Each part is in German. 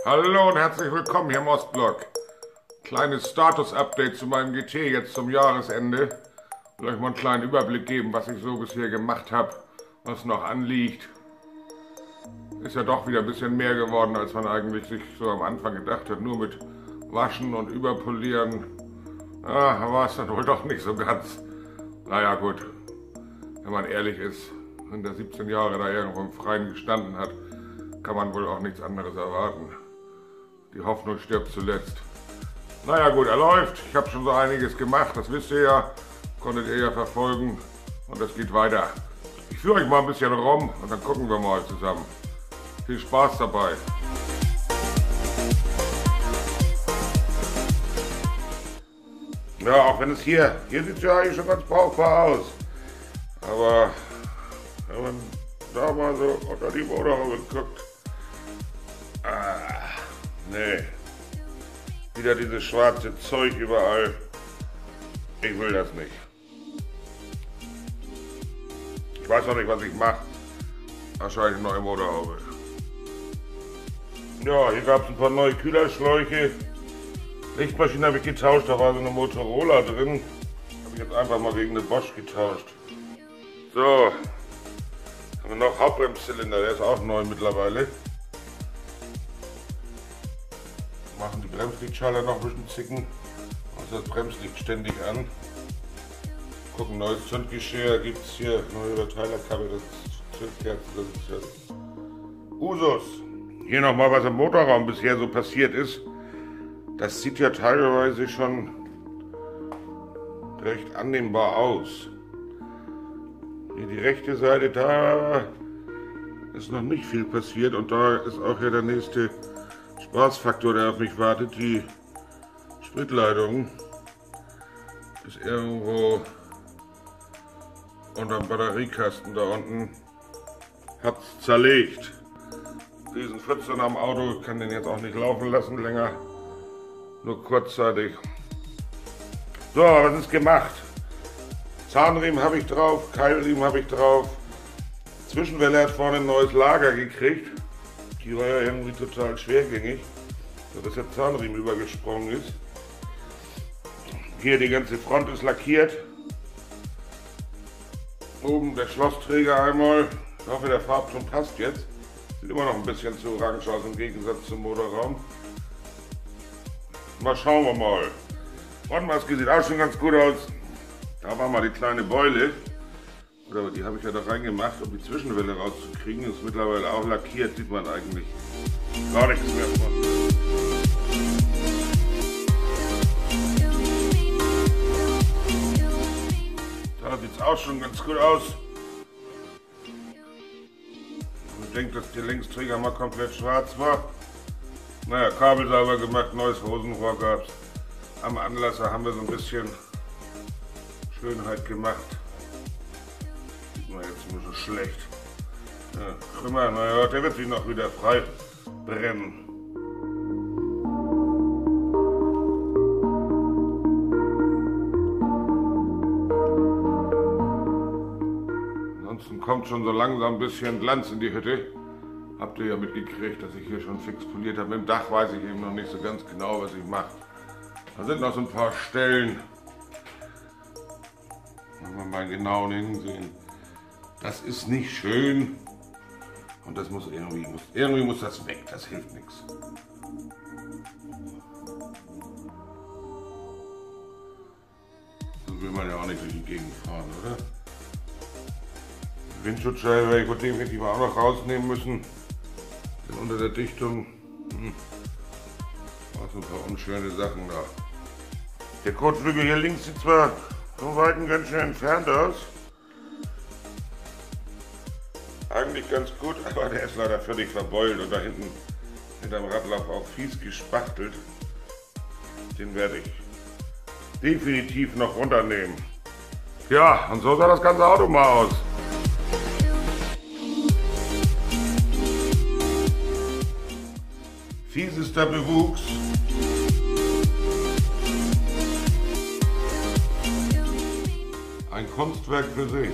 Hallo und herzlich willkommen hier im Ostblock. Kleines Status-Update zu meinem GT jetzt zum Jahresende. Will euch mal einen kleinen Überblick geben, was ich so bisher gemacht habe, was noch anliegt. Ist ja doch wieder ein bisschen mehr geworden, als man eigentlich sich so am Anfang gedacht hat. Nur mit Waschen und Überpolieren. War es dann wohl doch nicht so ganz. Naja gut, wenn man ehrlich ist, wenn der 17 Jahre da irgendwo im Freien gestanden hat, kann man wohl auch nichts anderes erwarten. Die Hoffnung stirbt zuletzt. Naja gut, er läuft. Ich habe schon so einiges gemacht, das wisst ihr ja. Konntet ihr ja verfolgen. Und es geht weiter. Ich führe euch mal ein bisschen rum und dann gucken wir mal zusammen. Viel Spaß dabei. Ja, auch wenn es hier sieht es ja eigentlich schon ganz brauchbar aus. Aber wenn man da mal so unter die Motorhaube guckt, nee, wieder dieses schwarze Zeug überall. Ich will das nicht. Ich weiß noch nicht, was ich mache. Wahrscheinlich eine neue Motorhaube. Ja, hier gab es ein paar neue Kühlerschläuche. Lichtmaschine habe ich getauscht, da war so eine Motorola drin. Habe ich jetzt einfach mal gegen eine Bosch getauscht. So, haben wir noch Hauptbremszylinder, der ist auch neu mittlerweile. Machen die Bremslichtschalter noch ein bisschen zicken. Also das Bremslicht ständig an. Gucken, neues Zündgeschirr gibt es hier, neue Verteilerkabel, das Zündkerzen, das ist ja Usus. Hier nochmal, was im Motorraum bisher so passiert ist. Das sieht ja teilweise schon recht annehmbar aus. Hier die rechte Seite, da ist noch nicht viel passiert und da ist auch ja der nächste Spaßfaktor, der auf mich wartet. Die Spritleitung ist irgendwo unterm Batteriekasten da unten, hat es zerlegt. Diesen 14 am Auto, kann den jetzt auch nicht laufen lassen länger, nur kurzzeitig. So, was ist gemacht? Zahnriemen habe ich drauf, Keilriemen habe ich drauf. Zwischenwelle hat vorne ein neues Lager gekriegt. Die war ja irgendwie total schwergängig, sodass der Zahnriemen übergesprungen ist. Hier die ganze Front ist lackiert. Oben der Schlossträger einmal. Ich hoffe, der Farbton passt jetzt. Sieht immer noch ein bisschen zu orange aus im Gegensatz zum Motorraum. Mal schauen wir mal. Frontmaske sieht auch schon ganz gut aus. Da war mal die kleine Beule. Oder die habe ich ja da reingemacht, um die Zwischenwelle rauszukriegen. Ist mittlerweile auch lackiert, sieht man eigentlich gar nichts mehr von. Da sieht es auch schon ganz gut aus. Ich denke, dass der Längsträger mal komplett schwarz war. Naja, Kabel sauber gemacht, neues Hosenrohr gab es. Am Anlasser haben wir so ein bisschen Schönheit gemacht. Sieht man jetzt ein bisschen schlecht. Ja, Trümmer, naja, der wird sich noch wieder frei brennen. Ansonsten kommt schon so langsam ein bisschen Glanz in die Hütte. Habt ihr ja mitgekriegt, dass ich hier schon fix poliert habe. Mit dem Dach weiß ich eben noch nicht so ganz genau, was ich mache. Da sind noch so ein paar Stellen. Wenn wir mal genau hinsehen. Das ist nicht schön. Und das muss irgendwie muss das weg. Das hilft nichts. So will man ja auch nicht durch die Gegend fahren, oder? Die Windschutzscheibe werde ich definitiv auch noch rausnehmen müssen. Denn unter der Dichtung auch so ein paar unschöne Sachen da. Der Kotflügel hier links sieht zwar von Weitem ganz schön entfernt aus. Eigentlich ganz gut, aber der ist leider völlig verbeult und da hinten hinterm Radlauf auch fies gespachtelt. Den werde ich definitiv noch runternehmen. Ja, und so sah das ganze Auto mal aus. Fiesester Bewuchs. Ein Kunstwerk für sich.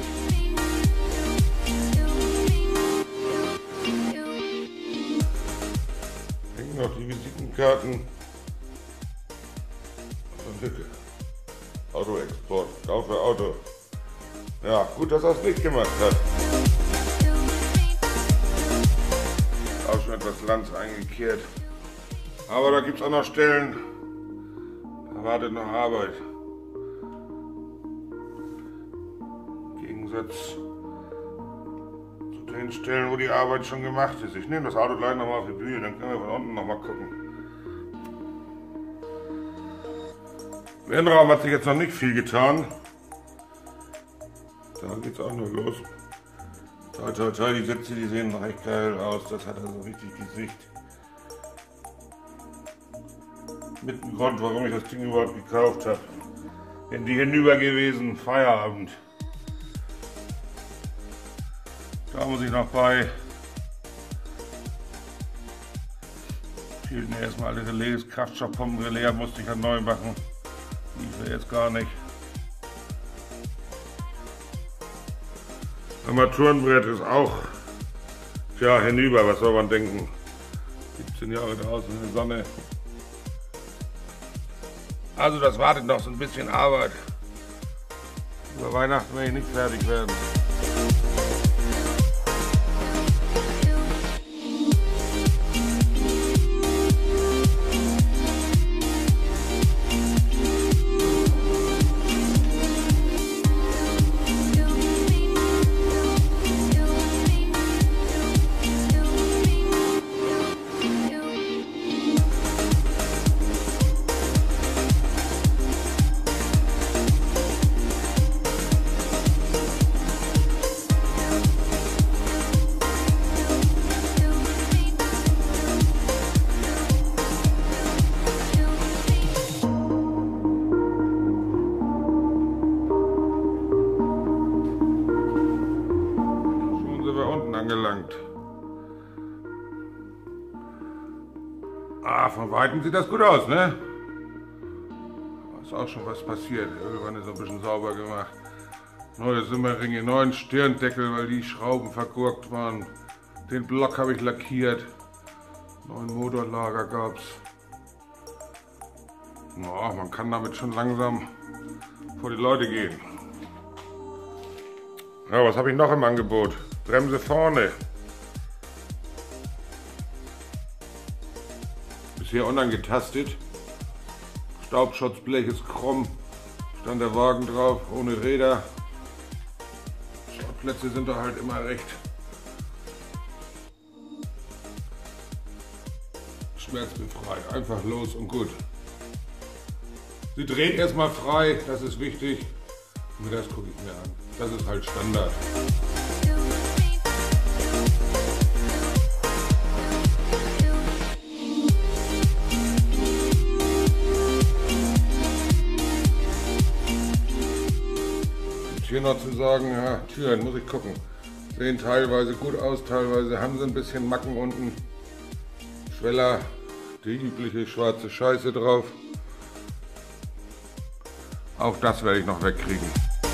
Hängen noch die Visitenkarten. Autoexport, Kaufe Auto. Ja, gut, dass er es nicht gemacht hat. Auch schon etwas Lanz eingekehrt. Aber da gibt es auch noch Stellen, da wartet noch Arbeit. Im Gegensatz zu den Stellen, wo die Arbeit schon gemacht ist. Ich nehme das Auto gleich nochmal auf die Bühne, dann können wir von unten nochmal gucken. Im Innenraum hat sich jetzt noch nicht viel getan. Da geht's auch nur los. Toi, toi, toi, die Sitze, die sehen noch echt geil aus. Das hat also richtig Gesicht. Mit dem Grund, warum ich das Ding überhaupt gekauft habe. Wenn die hinüber gewesen, Feierabend. Da muss ich noch bei. Fehlten erstmal alle Relais, Kraftstoffpumpenrelais musste ich ja neu machen. Lief ja jetzt gar nicht. Armaturenbrett ist auch, tja, hinüber, was soll man denken? 17 Jahre draußen in der Sonne. Also das wartet noch so ein bisschen Arbeit. Über Weihnachten werde ich nicht fertig werden. Angelangt. Ah, von Weitem sieht das gut aus, ne? Ist auch schon was passiert. Irgendwann ist so ein bisschen sauber gemacht. Neue Simmerringe, neuen Stirndeckel, weil die Schrauben vergurkt waren. Den Block habe ich lackiert. Neuen Motorlager gab's. Ja, man kann damit schon langsam vor die Leute gehen. Ja, was habe ich noch im Angebot? Bremse vorne. Bisher unangetastet. Staubschutzblech ist krumm. Stand der Wagen drauf, ohne Räder. Startplätze sind da halt immer recht schmerzbefreit. Einfach los und gut. Sie dreht erstmal frei, das ist wichtig. Und das gucke ich mir an. Das ist halt Standard. Hier noch zu sagen, ja, Türen muss ich gucken. Sehen teilweise gut aus, teilweise haben sie ein bisschen Macken unten. Schweller, die übliche schwarze Scheiße drauf. Auch das werde ich noch wegkriegen.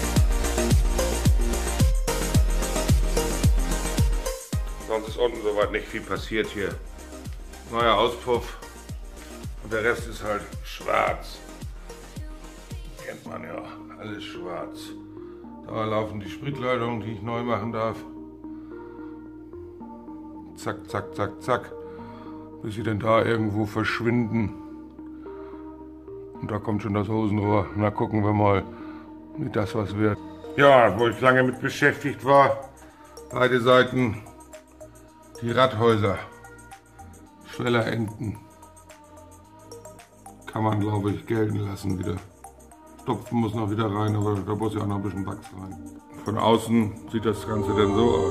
Sonst ist unten soweit nicht viel passiert hier. Neuer Auspuff und der Rest ist halt schwarz. Kennt man ja, alles schwarz. Da laufen die Spritleitungen, die ich neu machen darf. Zack, zack, zack, zack. Bis sie denn da irgendwo verschwinden. Und da kommt schon das Hosenrohr. Na, gucken wir mal, wie das was wird. Ja, wo ich lange mit beschäftigt war. Beide Seiten. Die Radhäuser. Schwellerenden. Kann man, glaube ich, gelten lassen wieder. Stopfen muss noch wieder rein, aber da muss ja auch noch ein bisschen Wachs rein. Von außen sieht das Ganze dann so aus.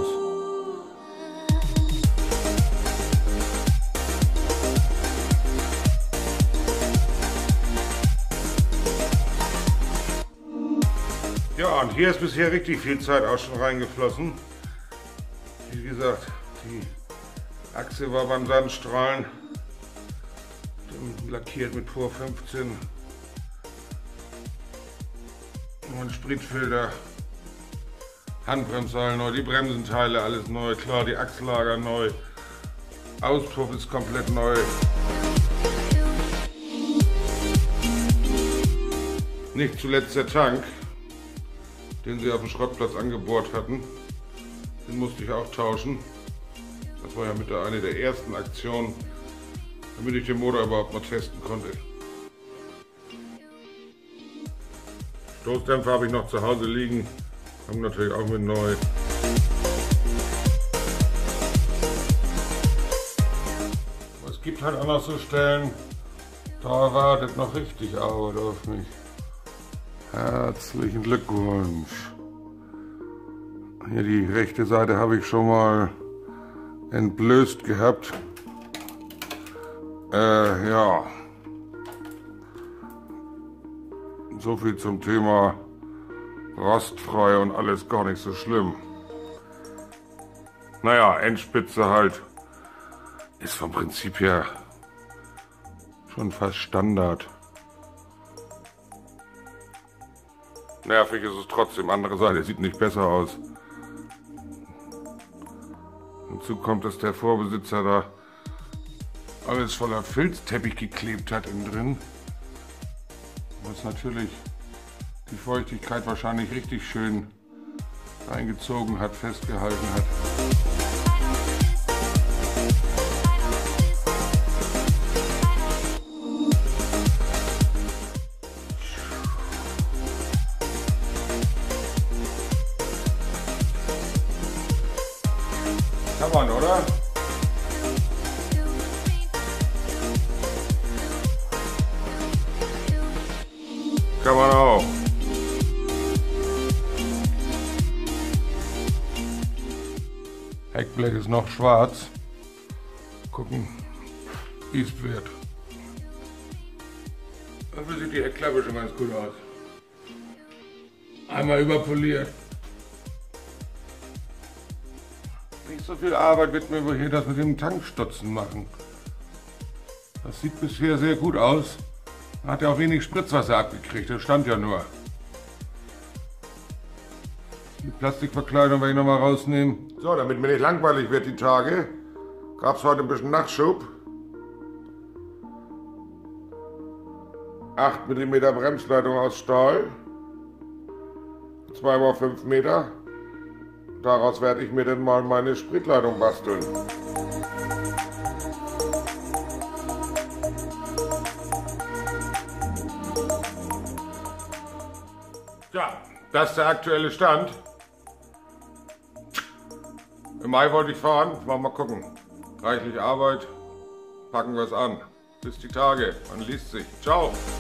Ja, und hier ist bisher richtig viel Zeit auch schon reingeflossen. Wie gesagt, die Achse war beim Sandstrahlen lackiert mit Pur 15. Und Spritfilter, Handbremsseil neu, die Bremsenteile alles neu, klar, die Achslager neu, Auspuff ist komplett neu. Nicht zuletzt der Tank, den sie auf dem Schrottplatz angebohrt hatten. Den musste ich auch tauschen. Das war ja mit einer der ersten Aktionen, damit ich den Motor überhaupt mal testen konnte. Stoßdämpfer habe ich noch zu Hause liegen, haben natürlich auch mit neu. Aber es gibt halt auch noch so Stellen, da wartet noch richtig Arbeit auf mich. Herzlichen Glückwunsch. Hier die rechte Seite habe ich schon mal entblößt gehabt. Ja. So viel zum Thema rostfrei und alles gar nicht so schlimm. Naja, Endspitze halt ist vom Prinzip her schon fast Standard. Nervig ist es trotzdem. Andere Seite sieht nicht besser aus. Hinzu kommt, dass der Vorbesitzer da alles voller Filzteppich geklebt hat innen drin. Was natürlich die Feuchtigkeit wahrscheinlich richtig schön eingezogen hat, festgehalten hat. Kann man, oder? Kann man auch. Heckblech ist noch schwarz. Gucken, wie es wird. Dafür sieht die Heckklappe schon ganz gut aus. Einmal überpoliert. Nicht so viel Arbeit wird mir wohl hier das mit dem Tankstutzen machen. Das sieht bisher sehr gut aus. Hat ja auch wenig Spritzwasser abgekriegt, das stand ja nur. Die Plastikverkleidung werde ich nochmal rausnehmen. So, damit mir nicht langweilig wird die Tage, gab es heute ein bisschen Nachschub. 8 mm Bremsleitung aus Stahl, 2 x 5 Meter. Daraus werde ich mir dann mal meine Spritleitung basteln. Ja, das ist der aktuelle Stand. Im Mai wollte ich fahren, mal gucken. Reichlich Arbeit, packen wir es an. Bis die Tage, man liest sich. Ciao.